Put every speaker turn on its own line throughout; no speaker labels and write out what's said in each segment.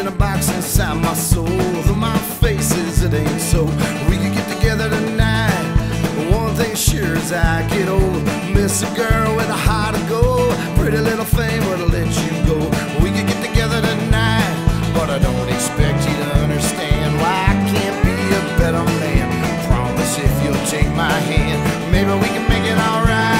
a box inside my soul. Though my face says it ain't so. We could get together tonight, but one thing sure as I get old, miss a girl with a heart of gold. Pretty little thing would have let you go. We could get together tonight, but I don't expect you to understand why I can't be a better man. Promise if you'll take my hand, maybe we can make it alright.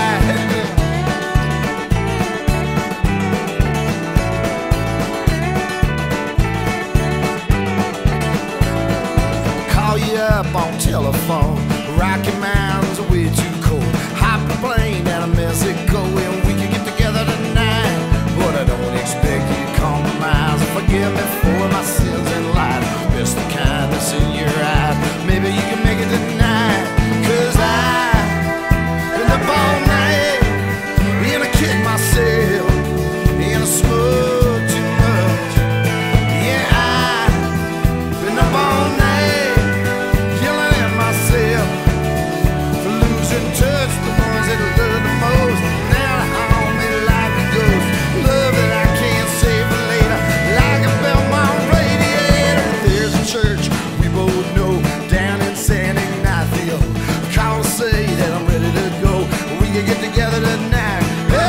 Call you up on telephone, Rocky Mountains are way too cold. Hop a plane down to Mexico and we can get together tonight. But I don't expect you to compromise. Forgive me for my sins in life. Miss the kindness in your eyes. Maybe you can make it tonight. 'Cause I've been up all night and I kick myself and I smoke too much. Yeah, I've been up all night yelling at myself for losing touch with the ones that I love the most. Now home in life it goes. Love that I can't save for later, like a Belmont Radiator. There's a church we both know down in San Ignacio. Call say that I'm ready to go. We can get together tonight.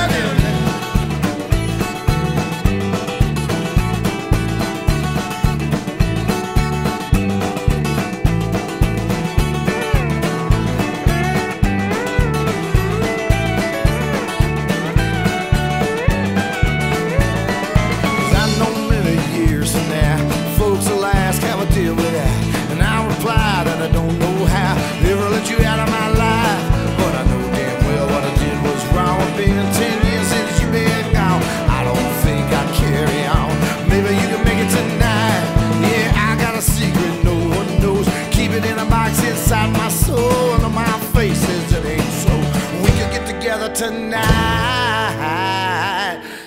Folks will ask how I deal with that, and I'll reply that I don't know how ever let you out of my life. But I know damn well what I did was wrong. It's been 10 years since you've been gone. I don't think I'd carry on. Maybe you can make it tonight. Yeah, I got a secret no one knows. Keep it in a box inside my soul. And my face says it ain't so. We could get together tonight.